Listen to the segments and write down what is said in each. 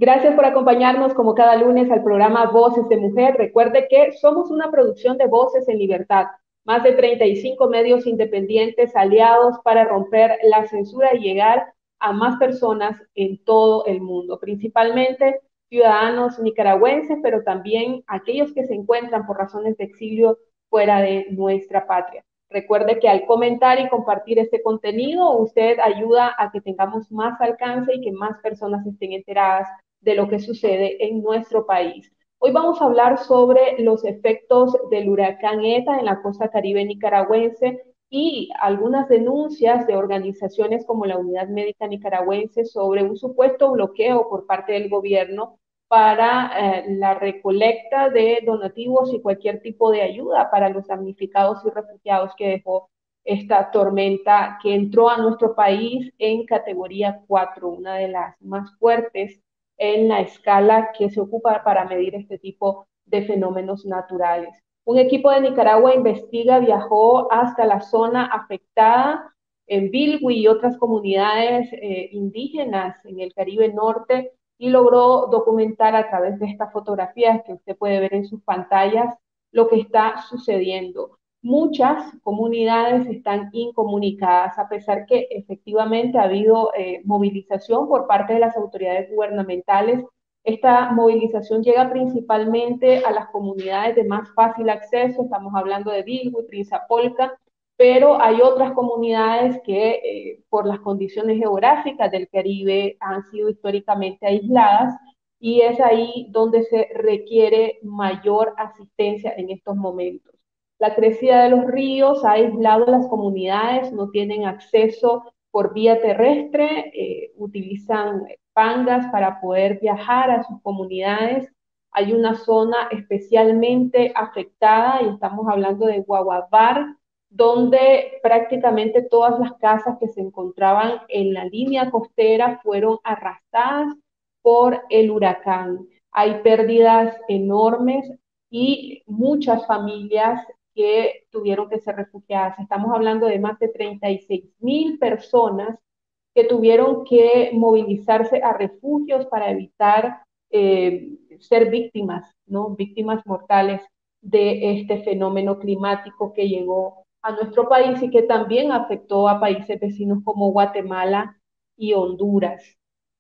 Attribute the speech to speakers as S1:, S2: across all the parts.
S1: Gracias por acompañarnos como cada lunes al programa Voces de Mujer. Recuerde que somos una producción de Voces en Libertad, más de 35 medios independientes aliados para romper la censura y llegar a más personas en todo el mundo, principalmente ciudadanos nicaragüenses, pero también aquellos que se encuentran por razones de exilio fuera de nuestra patria. Recuerde que al comentar y compartir este contenido, usted ayuda a que tengamos más alcance y que más personas estén enteradas de lo que sucede en nuestro país. Hoy vamos a hablar sobre los efectos del huracán ETA en la costa caribe nicaragüense y algunas denuncias de organizaciones como la Unidad Médica Nicaragüense sobre un supuesto bloqueo por parte del gobierno para la recolecta de donativos y cualquier tipo de ayuda para los damnificados y refugiados que dejó esta tormenta que entró a nuestro país en categoría 4, una de las más fuertes en la escala que se ocupa para medir este tipo de fenómenos naturales. Un equipo de Nicaragua investiga, viajó hasta la zona afectada en Bilwi y otras comunidades indígenas en el Caribe Norte y logró documentar a través de estas fotografías que usted puede ver en sus pantallas lo que está sucediendo. Muchas comunidades están incomunicadas, a pesar que efectivamente ha habido movilización por parte de las autoridades gubernamentales. Esta movilización llega principalmente a las comunidades de más fácil acceso, estamos hablando de Bilwi, Prinzapolca, pero hay otras comunidades que por las condiciones geográficas del Caribe han sido históricamente aisladas y es ahí donde se requiere mayor asistencia en estos momentos. La crecida de los ríos ha aislado a las comunidades, no tienen acceso por vía terrestre, utilizan pangas para poder viajar a sus comunidades. Hay una zona especialmente afectada y estamos hablando de Guaguabar, donde prácticamente todas las casas que se encontraban en la línea costera fueron arrastradas por el huracán. Hay pérdidas enormes y muchas familias que tuvieron que ser refugiadas. Estamos hablando de más de 36,000 personas que tuvieron que movilizarse a refugios para evitar ser víctimas, ¿no? Víctimas mortales de este fenómeno climático que llegó a nuestro país y que también afectó a países vecinos como Guatemala y Honduras.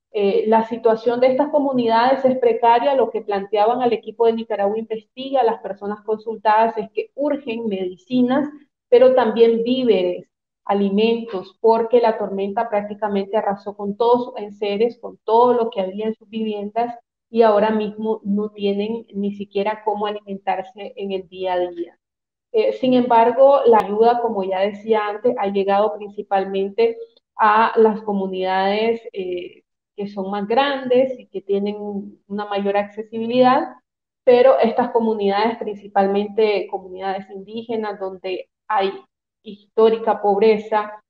S1: La situación de estas comunidades es precaria. Lo que planteaban al equipo de Nicaragua Investiga, las personas consultadas, es que urgen medicinas, pero también víveres, alimentos, porque la tormenta prácticamente arrasó con todos sus enseres, con todo lo que había en sus viviendas y ahora mismo no tienen ni siquiera cómo alimentarse en el día a día. Sin embargo, la ayuda, como ya decía antes, ha llegado principalmente a las comunidades que son más grandes y que tienen una mayor accesibilidad, pero estas comunidades, principalmente comunidades indígenas, donde hay histórica pobreza,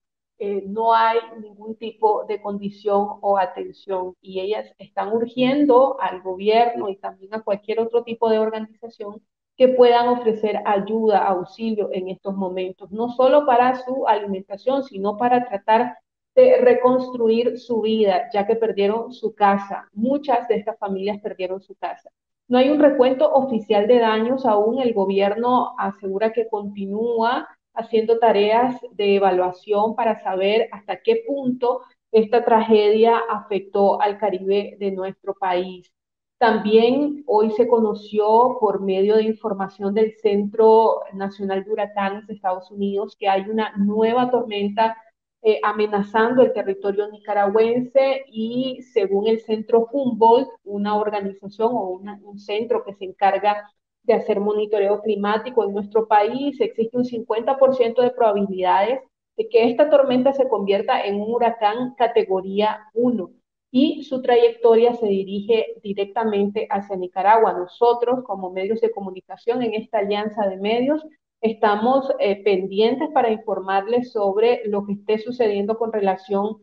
S1: no hay ningún tipo de condición o atención y ellas están urgiendo al gobierno y también a cualquier otro tipo de organización que puedan ofrecer ayuda, auxilio en estos momentos, no solo para su alimentación, sino para tratar de reconstruir su vida, ya que perdieron su casa. Muchas de estas familias perdieron su casa. No hay un recuento oficial de daños aún. El gobierno asegura que continúa haciendo tareas de evaluación para saber hasta qué punto esta tragedia afectó al Caribe de nuestro país. También hoy se conoció por medio de información del Centro Nacional de Huracanes de Estados Unidos que hay una nueva tormenta amenazando el territorio nicaragüense y según el Centro Humboldt, una organización o un centro que se encarga de hacer monitoreo climático en nuestro país, existe un 50% de probabilidades de que esta tormenta se convierta en un huracán categoría 1 y su trayectoria se dirige directamente hacia Nicaragua. Nosotros, como medios de comunicación en esta alianza de medios, estamos pendientes para informarles sobre lo que esté sucediendo con relación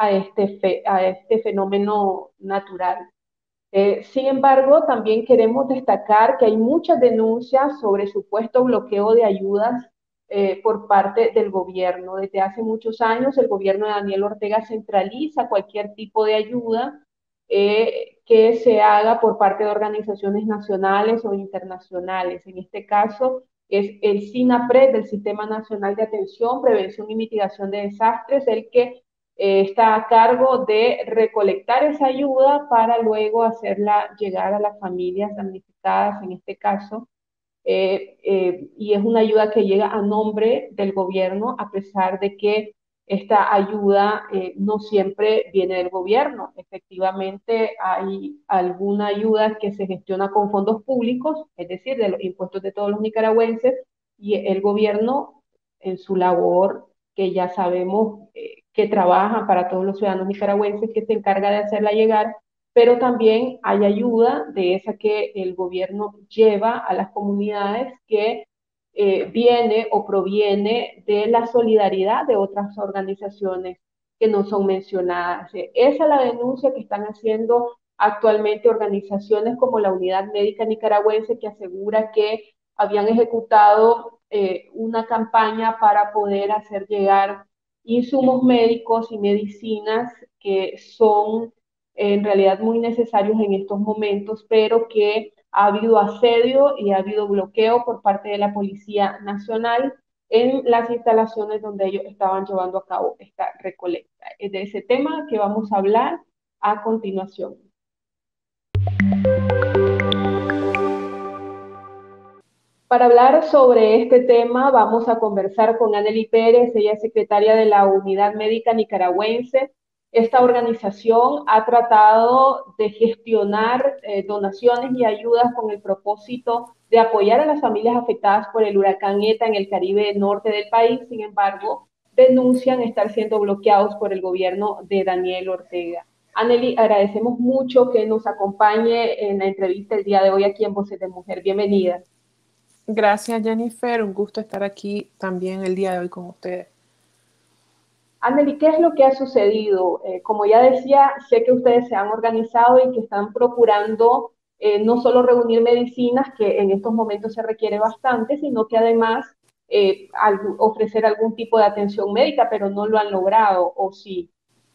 S1: a este fenómeno natural. Sin embargo, también queremos destacar que hay muchas denuncias sobre supuesto bloqueo de ayudas por parte del gobierno. Desde hace muchos años, el gobierno de Daniel Ortega centraliza cualquier tipo de ayuda que se haga por parte de organizaciones nacionales o internacionales. En este caso es el SINAPRED, del Sistema Nacional de Atención, Prevención y Mitigación de Desastres, el que está a cargo de recolectar esa ayuda para luego hacerla llegar a las familias damnificadas, en este caso, y es una ayuda que llega a nombre del gobierno, a pesar de que esta ayuda no siempre viene del gobierno. Efectivamente, hay alguna ayuda que se gestiona con fondos públicos, es decir, de los impuestos de todos los nicaragüenses, y el gobierno, en su labor, que ya sabemos que trabaja para todos los ciudadanos nicaragüenses, que se encarga de hacerla llegar, pero también hay ayuda de esa que el gobierno lleva a las comunidades que viene o proviene de la solidaridad de otras organizaciones que no son mencionadas. Esa es la denuncia que están haciendo actualmente organizaciones como la Unidad Médica Nicaragüense, que asegura que habían ejecutado una campaña para poder hacer llegar insumos médicos y medicinas que son en realidad muy necesarios en estos momentos, pero que ha habido asedio y ha habido bloqueo por parte de la Policía Nacional en las instalaciones donde ellos estaban llevando a cabo esta recolecta. Es de ese tema que vamos a hablar a continuación. Para hablar sobre este tema, vamos a conversar con Anneli Pérez, ella es secretaria de la Unidad Médica Nicaragüense. Esta organización ha tratado de gestionar donaciones y ayudas con el propósito de apoyar a las familias afectadas por el huracán ETA en el Caribe norte del país. Sin embargo, denuncian estar siendo bloqueados por el gobierno de Daniel Ortega. Anneli, agradecemos mucho que nos acompañe en la entrevista el día de hoy aquí en Voces de Mujer. Bienvenida.
S2: Gracias, Jennifer. Un gusto estar aquí también el día de hoy con ustedes.
S1: Anneli, ¿qué es lo que ha sucedido? Como ya decía, sé que ustedes se han organizado y que están procurando no solo reunir medicinas, que en estos momentos se requiere bastante, sino que además ofrecer algún tipo de atención médica, pero no lo han logrado, ¿o sí?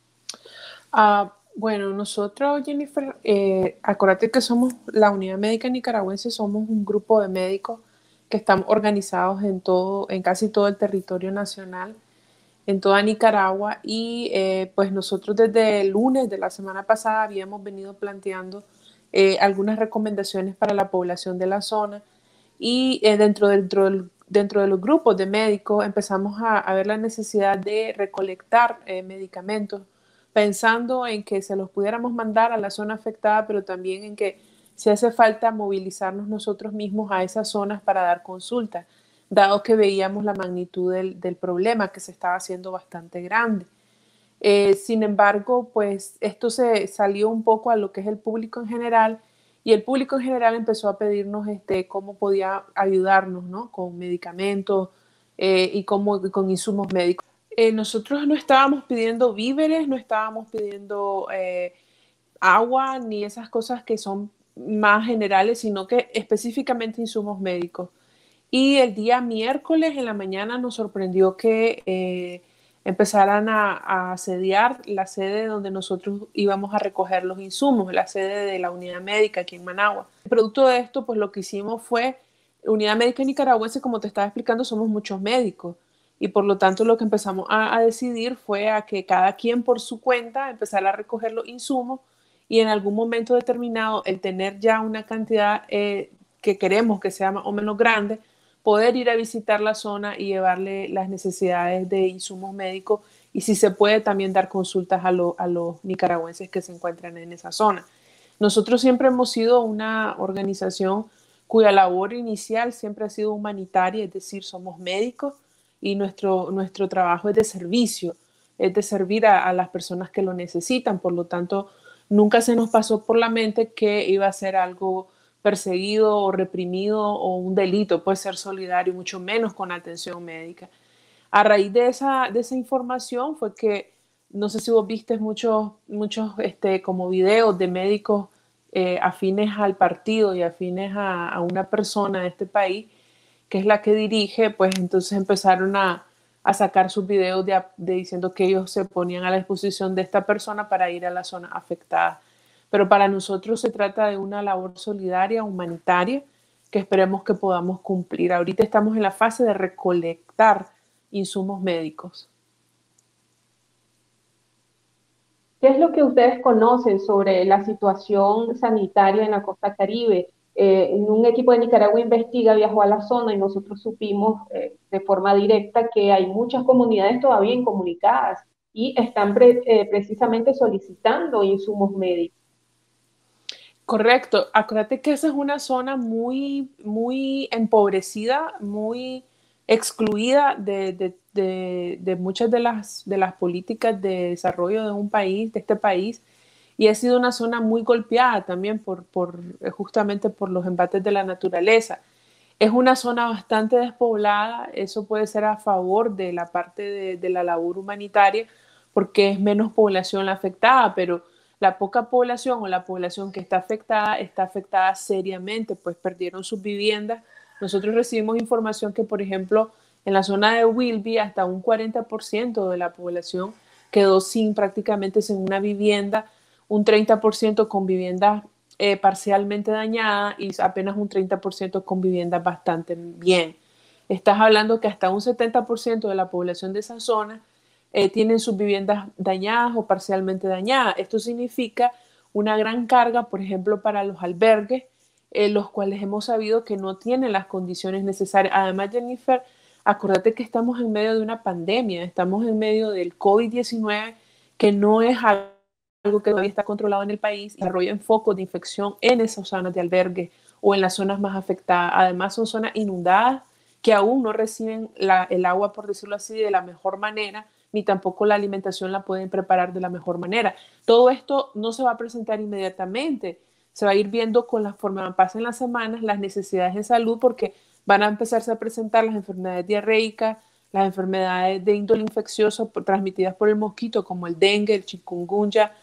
S2: Bueno, nosotros, Jennifer, acuérdate que somos la Unidad Médica Nicaragüense, somos un grupo de médicos que estamos organizados en casi todo el territorio nacional, en toda Nicaragua, y pues nosotros desde el lunes de la semana pasada habíamos venido planteando algunas recomendaciones para la población de la zona, y dentro de los grupos de médicos empezamos a ver la necesidad de recolectar medicamentos, pensando en que se los pudiéramos mandar a la zona afectada, pero también en que si hace falta movilizarnos nosotros mismos a esas zonas para dar consulta, dado que veíamos la magnitud del problema, que se estaba haciendo bastante grande. Sin embargo, pues esto se salió un poco a lo que es el público en general, y el público en general empezó a pedirnos cómo podía ayudarnos, ¿no? Con medicamentos y con insumos médicos. Nosotros no estábamos pidiendo víveres, no estábamos pidiendo agua ni esas cosas que son más generales, sino que específicamente insumos médicos. Y el día miércoles en la mañana nos sorprendió que empezaran a asediar la sede donde nosotros íbamos a recoger los insumos, la sede de la Unidad Médica aquí en Managua. Producto de esto, pues lo que hicimos fue, Unidad Médica Nicaragüense, como te estaba explicando, somos muchos médicos, y por lo tanto lo que empezamos a decidir fue a que cada quien por su cuenta empezara a recoger los insumos, y en algún momento determinado el tener ya una cantidad que queremos que sea más o menos grande, poder ir a visitar la zona y llevarle las necesidades de insumos médicos, y si se puede también dar consultas a los nicaragüenses que se encuentran en esa zona. Nosotros siempre hemos sido una organización cuya labor inicial siempre ha sido humanitaria, es decir, somos médicos y nuestro trabajo es de servicio, es de servir a las personas que lo necesitan. Por lo tanto, nunca se nos pasó por la mente que iba a ser algo perseguido o reprimido o un delito, puede ser solidario, mucho menos con atención médica. A raíz de esa información fue que, no sé si vos viste muchos como videos de médicos afines al partido y afines a una persona de este país, que es la que dirige, pues entonces empezaron a sacar sus videos diciendo que ellos se ponían a la disposición de esta persona para ir a la zona afectada. pero para nosotros se trata de una labor solidaria, humanitaria, que esperemos que podamos cumplir. Ahorita estamos en la fase de recolectar insumos médicos.
S1: ¿Qué es lo que ustedes conocen sobre la situación sanitaria en la costa Caribe? Un equipo de Nicaragua Investiga viajó a la zona y nosotros supimos de forma directa que hay muchas comunidades todavía incomunicadas y están precisamente solicitando insumos médicos.
S2: Correcto. Acuérdate que esa es una zona muy, muy empobrecida, muy excluida de muchas de las políticas de desarrollo de un país, de este país, y ha sido una zona muy golpeada también justamente por los embates de la naturaleza. Es una zona bastante despoblada, eso puede ser a favor de la parte de la labor humanitaria, porque es menos población la afectada, pero la poca población o la población que está afectada seriamente, pues perdieron sus viviendas. Nosotros recibimos información que, por ejemplo, en la zona de Wilby, hasta un 40% de la población quedó prácticamente sin una vivienda, un 30% con viviendas parcialmente dañada y apenas un 30% con viviendas bastante bien. Estás hablando que hasta un 70% de la población de esa zona tienen sus viviendas dañadas o parcialmente dañadas. Esto significa una gran carga, por ejemplo, para los albergues, los cuales hemos sabido que no tienen las condiciones necesarias. Además, Jennifer, acuérdate que estamos en medio de una pandemia, estamos en medio del COVID-19, que no es algo que todavía está controlado en el país, y desarrollan focos de infección en esas zonas de albergue o en las zonas más afectadas. Además, son zonas inundadas que aún no reciben el agua, por decirlo así, de la mejor manera, ni tampoco la alimentación la pueden preparar de la mejor manera. Todo esto no se va a presentar inmediatamente, se va a ir viendo con la forma pasen las semanas, las necesidades en salud, porque van a empezarse a presentar las enfermedades diarreicas, las enfermedades de índole infeccioso transmitidas por el mosquito, como el dengue, el chikungunya,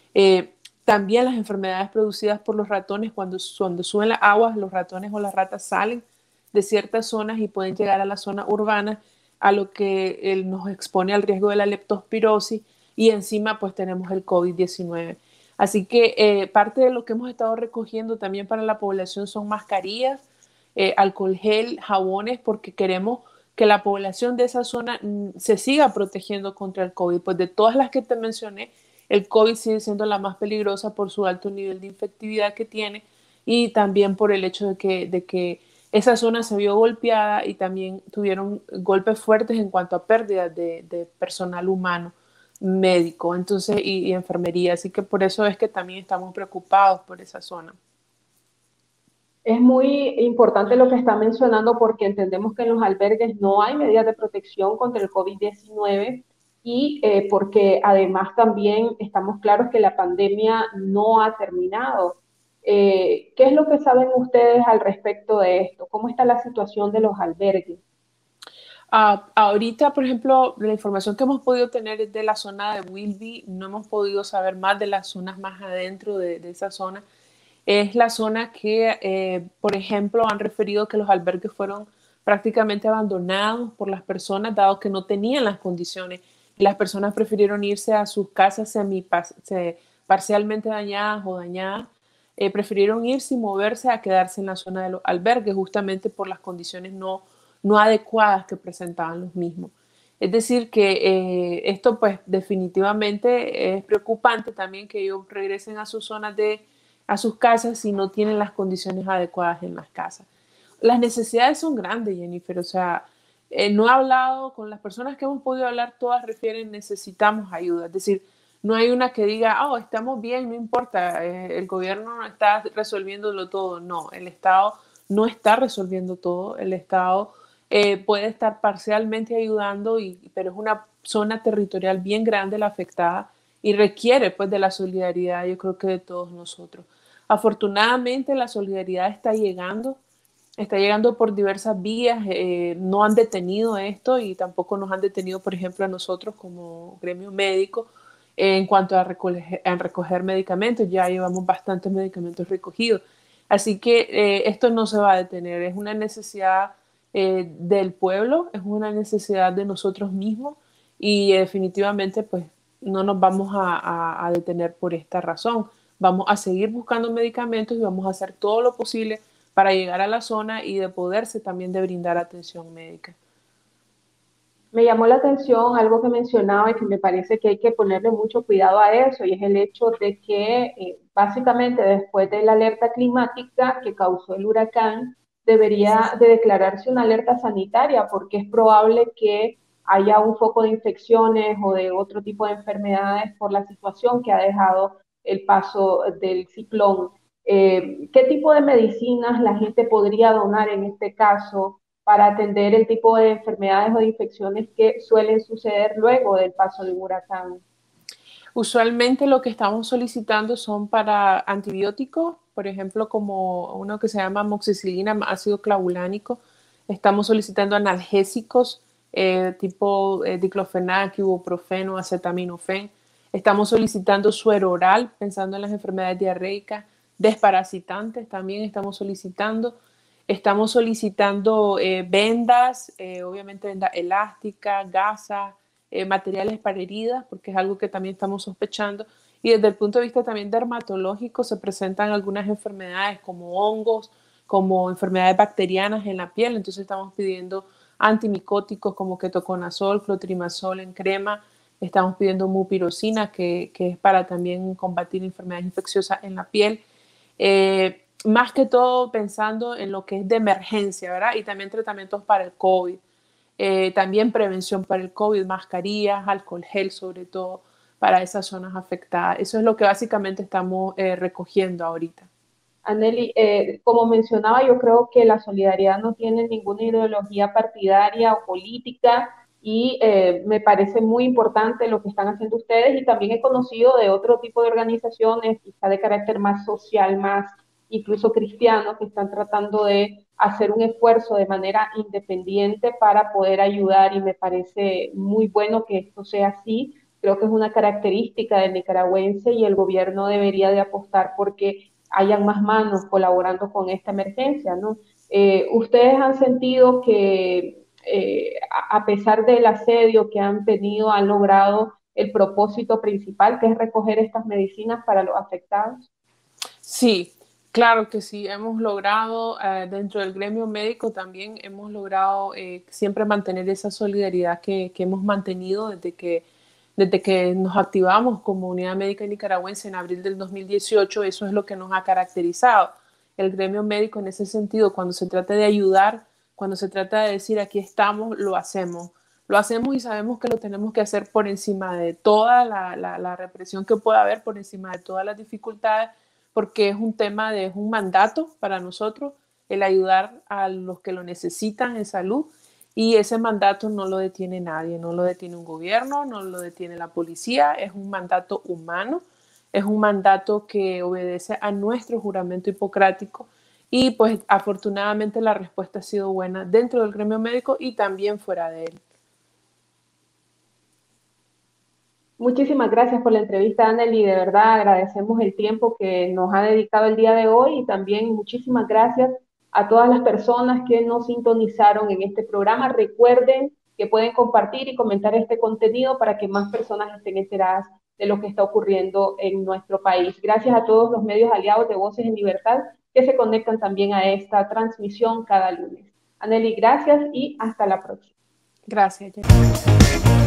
S2: también las enfermedades producidas por los ratones, cuando suben las aguas, los ratones o las ratas salen de ciertas zonas y pueden llegar a la zona urbana, a lo que nos expone al riesgo de la leptospirosis, y encima pues tenemos el COVID-19. Así que parte de lo que hemos estado recogiendo también para la población son mascarillas, alcohol gel, jabones, porque queremos que la población de esa zona se siga protegiendo contra el COVID. Pues de todas las que te mencioné, el COVID sigue siendo la más peligrosa por su alto nivel de infectividad que tiene y también por el hecho de que esa zona se vio golpeada y también tuvieron golpes fuertes en cuanto a pérdidas de personal humano, médico, entonces, y enfermería. Así que por eso es que también estamos preocupados por esa zona.
S1: Es muy importante lo que está mencionando porque entendemos que en los albergues no hay medidas de protección contra el COVID-19 y porque además también estamos claros que la pandemia no ha terminado. ¿Qué es lo que saben ustedes al respecto de esto? ¿Cómo está la situación de los albergues?
S2: Ahorita, por ejemplo, la información que hemos podido tener es de la zona de Wilby, no hemos podido saber más de las zonas más adentro de esa zona. Es la zona que, por ejemplo, han referido que los albergues fueron prácticamente abandonados por las personas, dado que no tenían las condiciones. Y las personas prefirieron irse a sus casas parcialmente dañadas o dañadas. Prefirieron irse y moverse a quedarse en la zona de los albergues, justamente por las condiciones no adecuadas que presentaban los mismos. Es decir, que esto pues definitivamente es preocupante también que ellos regresen a sus zonas a sus casas si no tienen las condiciones adecuadas en las casas. Las necesidades son grandes, Jennifer, o sea, no he hablado con las personas que hemos podido hablar, todas refieren necesitamos ayuda, es decir, no hay una que diga, oh, estamos bien, no importa, el gobierno no está resolviéndolo todo, no, el Estado no está resolviendo todo, el Estado puede estar parcialmente ayudando, pero es una zona territorial bien grande la afectada y requiere pues de la solidaridad, yo creo que de todos nosotros. Afortunadamente la solidaridad está llegando por diversas vías, no han detenido esto y tampoco nos han detenido, por ejemplo, a nosotros como gremio médico en cuanto a recoger medicamentos, ya llevamos bastantes medicamentos recogidos. Así que esto no se va a detener, es una necesidad del pueblo, es una necesidad de nosotros mismos y definitivamente pues no nos vamos a detener por esta razón. vamos a seguir buscando medicamentos y vamos a hacer todo lo posible para llegar a la zona y de poderse también de brindar atención médica.
S1: Me llamó la atención algo que mencionaba y que me parece que hay que ponerle mucho cuidado a eso, y es el hecho de que básicamente después de la alerta climática que causó el huracán, debería de declararse una alerta sanitaria porque es probable que haya un foco de infecciones o de otro tipo de enfermedades por la situación que ha dejado el paso del ciclón. ¿Qué tipo de medicinas la gente podría donar en este caso para atender el tipo de enfermedades o de infecciones que suelen suceder luego del paso de un huracán?
S2: Usualmente lo que estamos solicitando son para antibióticos, por ejemplo, como uno que se llama amoxicilina, ácido clavulánico. Estamos solicitando analgésicos tipo diclofenac, ibuprofeno, acetaminofén. Estamos solicitando suero oral, pensando en las enfermedades diarreicas, desparasitantes también estamos solicitando. Estamos solicitando vendas, obviamente vendas elásticas, gasas, materiales para heridas, porque es algo que también estamos sospechando. Y desde el punto de vista también dermatológico se presentan algunas enfermedades como hongos, como enfermedades bacterianas en la piel. Entonces estamos pidiendo antimicóticos como ketoconazol, clotrimazol en crema. Estamos pidiendo mupirocina, que es para también combatir enfermedades infecciosas en la piel. Más que todo pensando en lo que es de emergencia, ¿verdad? Y también tratamientos para el COVID. También prevención para el COVID, mascarillas, alcohol gel sobre todo para esas zonas afectadas. Eso es lo que básicamente estamos recogiendo ahorita.
S1: Anneli, como mencionaba, yo creo que la solidaridad no tiene ninguna ideología partidaria o política, y me parece muy importante lo que están haciendo ustedes, y también he conocido de otro tipo de organizaciones, quizá de carácter más social, más incluso cristiano, que están tratando de hacer un esfuerzo de manera independiente para poder ayudar, y me parece muy bueno que esto sea así. Creo que es una característica del nicaragüense y el gobierno debería de apostar porque hayan más manos colaborando con esta emergencia, ¿no? ¿Ustedes han sentido que a pesar del asedio que han tenido, han logrado el propósito principal, que es recoger estas medicinas para los afectados?
S2: Sí, claro que sí, hemos logrado, dentro del gremio médico también hemos logrado siempre mantener esa solidaridad que hemos mantenido desde que nos activamos como Unidad Médica Nicaragüense en abril del 2018. Eso es lo que nos ha caracterizado. El gremio médico en ese sentido, cuando se trata de ayudar, cuando se trata de decir aquí estamos, lo hacemos. Lo hacemos y sabemos que lo tenemos que hacer por encima de toda la represión que pueda haber, por encima de todas las dificultades, porque es un tema es un mandato para nosotros el ayudar a los que lo necesitan en salud, y ese mandato no lo detiene nadie, no lo detiene un gobierno, no lo detiene la policía, es un mandato humano, es un mandato que obedece a nuestro juramento hipocrático, y pues afortunadamente la respuesta ha sido buena dentro del gremio médico y también fuera de él.
S1: Muchísimas gracias por la entrevista, Anneli. De verdad agradecemos el tiempo que nos ha dedicado el día de hoy, y también muchísimas gracias a todas las personas que nos sintonizaron en este programa. Recuerden que pueden compartir y comentar este contenido para que más personas estén enteradas de lo que está ocurriendo en nuestro país. Gracias a todos los medios aliados de Voces en Libertad que se conectan también a esta transmisión cada lunes. Anneli, gracias y hasta la próxima.
S2: Gracias, Jenny.